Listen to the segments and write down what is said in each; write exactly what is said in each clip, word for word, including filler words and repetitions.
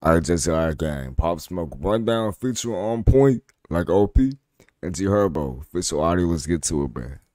I just said I gang. Pop Smoke rundown feature on point like O P and G Herbo. Official audio. Let's get to it, man.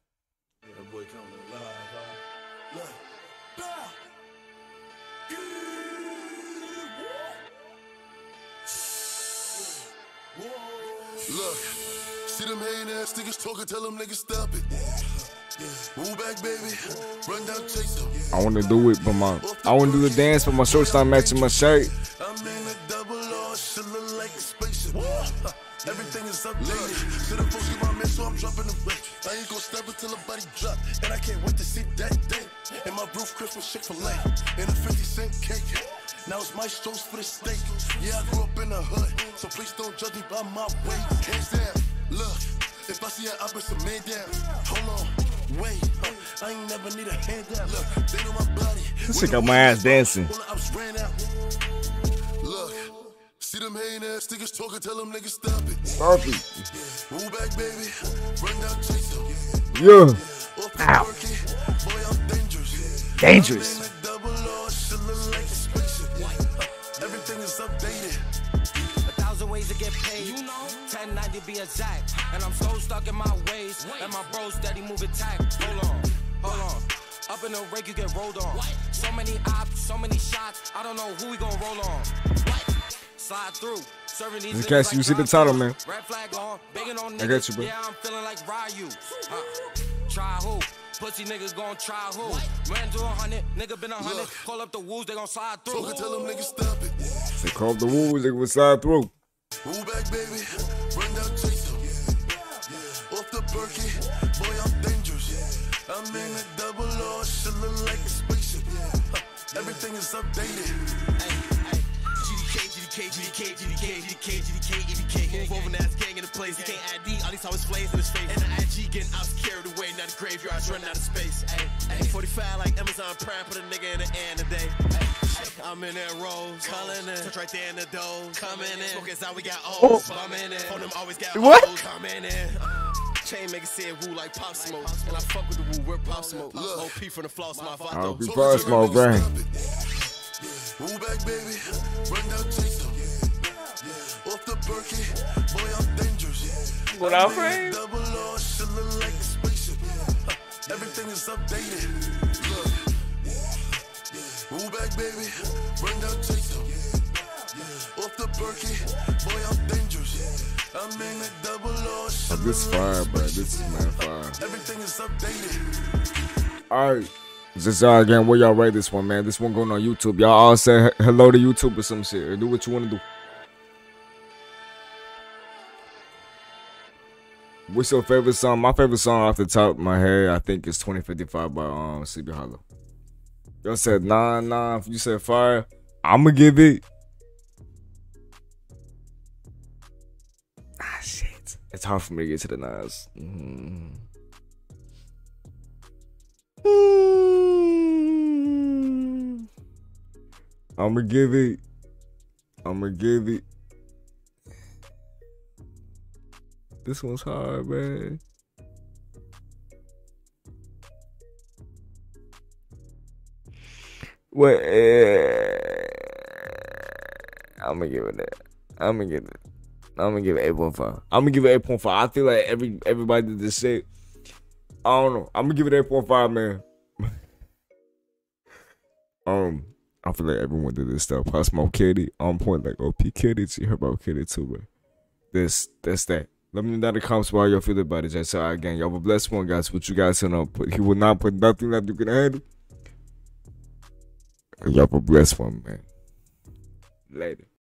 Look, see them hating ass niggas talking, tell them niggas stop it. Move back, baby. Run down, chase them. I want to do it, but my I want to do the dance, but my shorts not matching my shirt. I'm in a double R, shit look like a spaceship. Everything is updated. To the folks get my man, so I'm dropping the rate. I ain't gon' stop until the body drop, and I can't wait to see that day. And my roof Christmas Chick-fil-A, and a fifty cent cake. Now it's my strokes for the steak. Yeah, I grew up in the hood, so please don't judge me by my weight. Hands down, look, if I see an up, it's a man down. Hold on, wait, I ain't never need a hand down. Look, they know my body. This shit got my ass dancing. Look, see them hating ass niggas talking, tell them niggas stop it. Stop it. Move back, baby. Run down, chase them. Yeah. Ow. Boy, I'm dangerous. Dangerous. Everything is updated. A thousand ways to get paid, you know. ten ninety be exact. And I'm so stuck in my ways. And my bro steady moving tight. Hold on, hold on. Up in the rake, you get rolled on. So many ops, so many shots. I don't know who we gon' roll on. Slide through. Serving these Okay, so you see the title, man. Red flag on, begging on niggas. I got you, bro. Yeah, I'm feeling like Ryu. Huh. Try who? Pussy niggas gon' try who? Ran to a hundred, nigga been a hundred. Call up the wolves, they gon' slide through. Talking, tell them niggas stop it. They call up the wolves, they will slide through. Move back, baby. Run down, chase them. Off the Berkey, boy, I'm dangerous. I'm in a double R, shit look like a spaceship. Everything is updated. G D K, G D K, G D K, G D K, G D K, G D K, E D K. Move over, that's gang in the place. He can't I D, all these always flames in his face. And the I G getting out carried away, now the graveyard's running out of space. Ay, forty-five like Amazon Prime, put a nigga in the end today. I'm in that rose, calling in. Touch right there in the dough, coming in. Smoking out, we got O's, bumming in. On them always got What? O's, coming in. Chain make it say woo like Pop Smoke. And I fuck with the woo, we're Pop Smoke. O P from the floss, my I'll vato. be Pop Smoke, gang. Move back, baby. Run down, chase them. Off the Berkey, boy, I'm dangerous. What up, friend? Double R, shit look like a spaceship. Everything is updated. Look. Move back, baby. Run down, chase them. Off the Berkey, boy, I'm dangerous. I'm in a double R, shit Oh, this look like fire, a bro. This spaceship. is man fire. Everything is updated. Alright. Just y'all again, where y'all rate this one, man? This one going on YouTube. Y'all all say he- hello to YouTube or some shit. Or do what you want to do. What's your favorite song? My favorite song off the top of my head, I think, is twenty fifty-five by um Sleepy Hollow. Y'all said nah, nah. You said fire. I'ma give it. Ah, shit. It's hard for me to get to the nines. Mm-hmm. I'ma give it. I'ma give it. This one's hard, man. What? Uh, I'm gonna give it that. I'm gonna give it. I'm gonna give it eight point five. I'm gonna give it eight point five. I feel like every everybody did this shit. I don't know. I'm gonna give it eight point five, man. um, I feel like everyone did this stuff. Pop Smoke Kitty on point, like O P Kitty. She heard about Kitty too, man. This, that's that. Let me know down in the comments how y'all feel about it. Just so again, y'all have a blessed one, guys. What you guys know, but he will not put nothing that you can handle. Y'all have a blessed one, man. Later.